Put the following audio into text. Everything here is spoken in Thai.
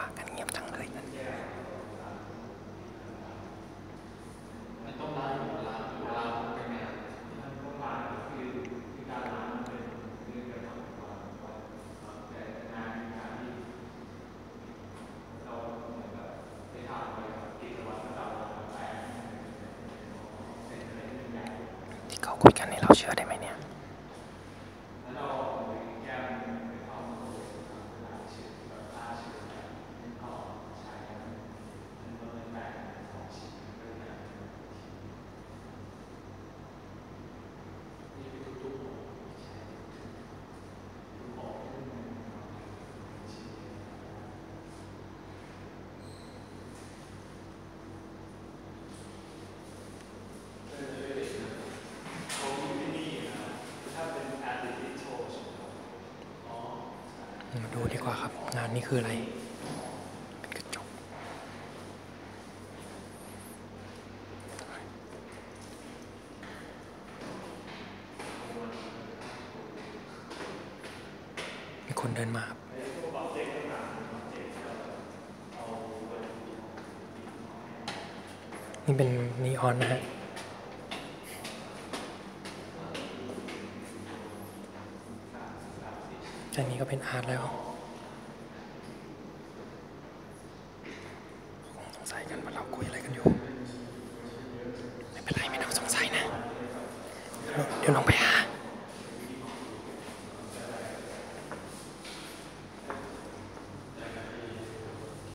ะกันเงียบจังเลยที่เขาคุยกันนี่เราเชื่อได้ไหมเนี่ยมาดูดีกว่าครับงานนี้คืออะไรเป็นกระจกมีคนเดินมาครับนี่เป็นนีออนนะฮะอันนี้ก็เป็นอาร์ตแล้วสงสัยกันว่าเราคุยอะไรกันอยู่ไม่เป็นไรไม่ต้องสงสัยนะเดี๋ยวลองไปหา